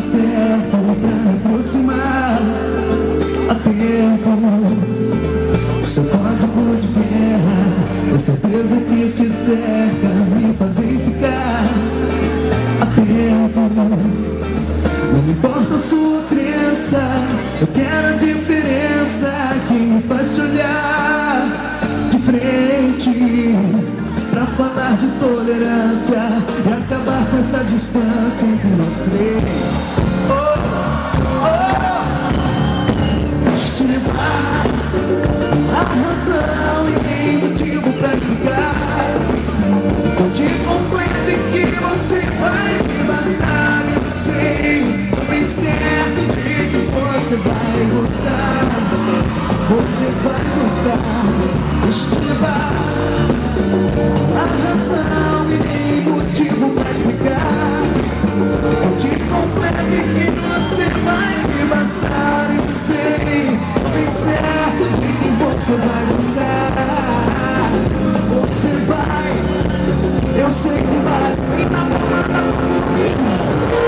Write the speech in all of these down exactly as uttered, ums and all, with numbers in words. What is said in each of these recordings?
certo pra me aproximar a tempo. Seu código de guerra, a certeza que te cerca, me fazem ficar a tempo. Não me importa a sua crença, eu quero a diferença que me faz te olhar de frente, pra falar de tolerância e acabar com essa distância entre nós três. Oh, oh, deixa te levar, não há razão e nem motivo pra explicar. Eu te completo em que você vai me bastar. Eu sei, tô bem certo de que você vai gostar. Você vai gostar, deixa te levar. Não há razão e nem motivo pra explicar. Eu te completo em que você vai me bastar. Eu sei, tô bem certo de que você vai gostar. Você vai, eu sei que vai, me namorar comigo.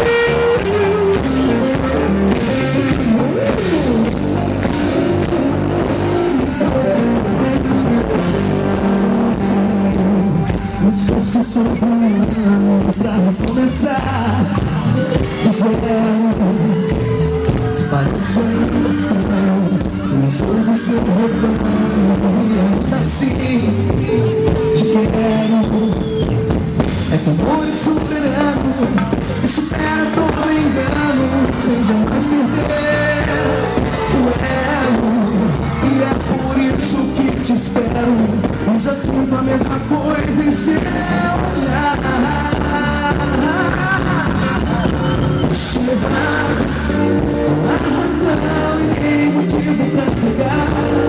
O esforço sobrando pra recomeçar do zero. Se parece ainda estranho, se não sou do seu rebanho, e ainda assim te quero. É que amor soberano que supera todo engano, sem jamais perder o elo. E é por isso que te espero. Eu já sinto a mesma coisa em seu olhar. Deixa te levar, não há razão e nem motivo pra explicar.